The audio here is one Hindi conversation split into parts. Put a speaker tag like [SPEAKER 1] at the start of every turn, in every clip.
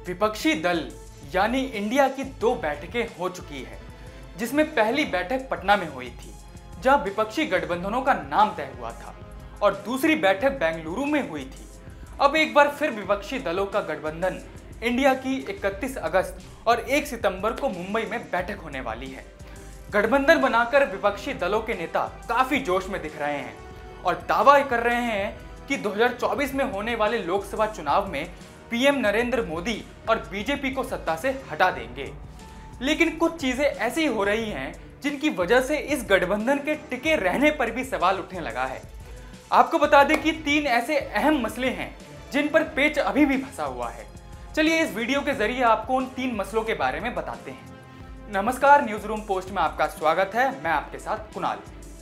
[SPEAKER 1] विपक्षी दल यानी इंडिया की 2 बैठकें हो चुकी है, जिसमें पहली बैठक पटना में हुई थी जहां विपक्षी गठबंधनों का नाम तय हुआ था और दूसरी बैठक बेंगलुरु में हुई थी। अब एक बार फिर विपक्षी दलों का गठबंधन इंडिया की 31 अगस्त और 1 सितंबर को मुंबई में बैठक होने वाली है। गठबंधन बनाकर विपक्षी दलों के नेता काफी जोश में दिख रहे हैं और दावा कर रहे हैं कि 2024 में होने वाले लोकसभा चुनाव में पीएम नरेंद्र मोदी और बीजेपी को सत्ता से हटा देंगे। लेकिन कुछ चीजें ऐसी हो रही हैं जिनकी वजह से इस गठबंधन के टिके रहने पर भी सवाल उठने लगा है। आपको बता दें कि 3 ऐसे अहम मसले हैं जिन पर पेच अभी भी फंसा हुआ है। चलिए इस वीडियो के जरिए आपको उन 3 मसलों के बारे में बताते हैं। नमस्कार, न्यूज रूम पोस्ट में आपका स्वागत है। मैं आपके साथ कुणाल।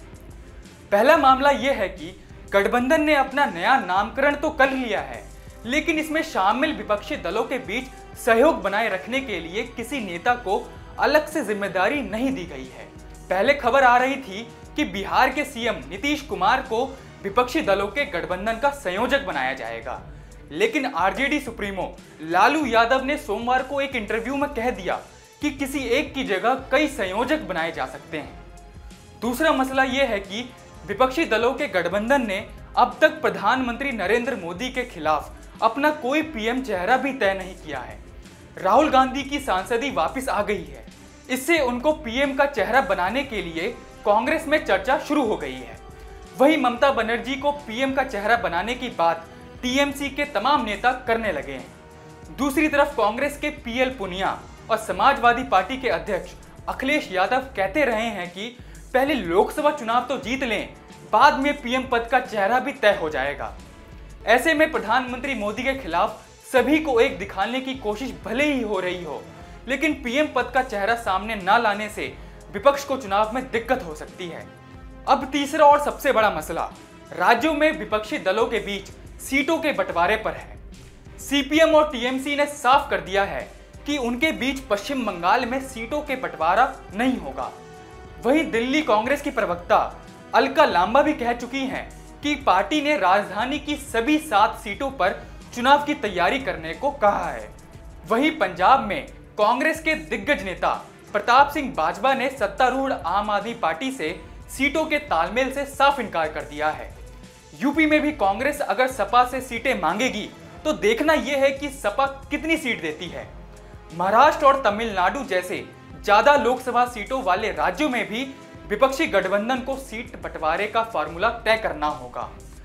[SPEAKER 1] पहला मामला यह है कि गठबंधन ने अपना नया नामकरण तो कर लिया है, लेकिन इसमें शामिल विपक्षी दलों के बीच सहयोग बनाए रखने के लिए किसी नेता को अलग से जिम्मेदारी नहीं दी गई है। पहले खबर आ रही थी कि बिहार के सीएम नीतीश कुमार को विपक्षी दलों के गठबंधन का संयोजक बनाया जाएगा, लेकिन आरजेडी सुप्रीमो लालू यादव ने सोमवार को एक इंटरव्यू में कह दिया कि किसी एक की जगह कई संयोजक बनाए जा सकते हैं। दूसरा मसला यह है कि विपक्षी दलों के गठबंधन ने अब तक प्रधानमंत्री नरेंद्र मोदी के खिलाफ अपना कोई पीएम चेहरा भी तय नहीं किया है। राहुल गांधी की सांसदी वापस आ गई है, इससे उनको पीएम का चेहरा बनाने के लिए कांग्रेस में चर्चा शुरू हो गई है। वहीं ममता बनर्जी को पीएम का चेहरा बनाने की बात टीएमसी के तमाम नेता करने लगे हैं। दूसरी तरफ कांग्रेस के पीएल पुनिया और समाजवादी पार्टी के अध्यक्ष अखिलेश यादव कहते रहे हैं कि पहले लोकसभा चुनाव तो जीत लें, बाद में पीएम पद का चेहरा भी तय हो जाएगा। ऐसे में प्रधानमंत्री मोदी के खिलाफ सभी को एक दिखाने की कोशिश भले ही हो रही हो, लेकिन पीएम पद का चेहरा सामने न लाने से विपक्ष को चुनाव में दिक्कत हो सकती है। अब तीसरा और सबसे बड़ा मसला राज्यों में विपक्षी दलों के बीच सीटों के बंटवारे पर है। सीपीएम और टीएमसी ने साफ कर दिया है कि उनके बीच पश्चिम बंगाल में सीटों के बंटवारा नहीं होगा। वहीं दिल्ली कांग्रेस की प्रवक्ता अलका लांबा भी कह चुकी हैं कि पार्टी ने राजधानी की सभी 7 सीटों पर चुनाव की तैयारी करने को कहा है। वहीं पंजाब में कांग्रेस के दिग्गज नेता प्रताप सिंह बाजवा ने सत्तारूढ़ आम आदमी पार्टी से सीटों के तालमेल से साफ इनकार कर दिया है। यूपी में भी कांग्रेस अगर सपा से सीटें मांगेगी तो देखना यह है कि सपा कितनी सीट देती है। महाराष्ट्र और तमिलनाडु जैसे ज्यादा लोकसभा सीटों वाले राज्यों में भी विपक्षी गठबंधन को सीट बंटवारे का फार्मूला तय करना होगा।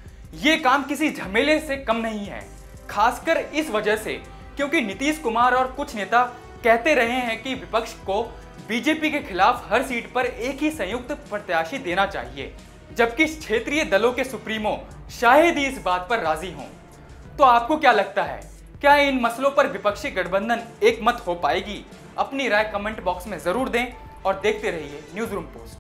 [SPEAKER 1] ये काम किसी झमेले से कम नहीं है, खासकर इस वजह से क्योंकि नीतीश कुमार और कुछ नेता कहते रहे हैं कि विपक्ष को बीजेपी के खिलाफ हर सीट पर एक ही संयुक्त प्रत्याशी देना चाहिए, जबकि क्षेत्रीय दलों के सुप्रीमो शायद ही इस बात पर राजी हों। तो आपको क्या लगता है, क्या इन मसलों पर विपक्षी गठबंधन एक मत हो पाएगी? अपनी राय कमेंट बॉक्स में जरूर दें और देखते रहिए न्यूज रूम पोस्ट।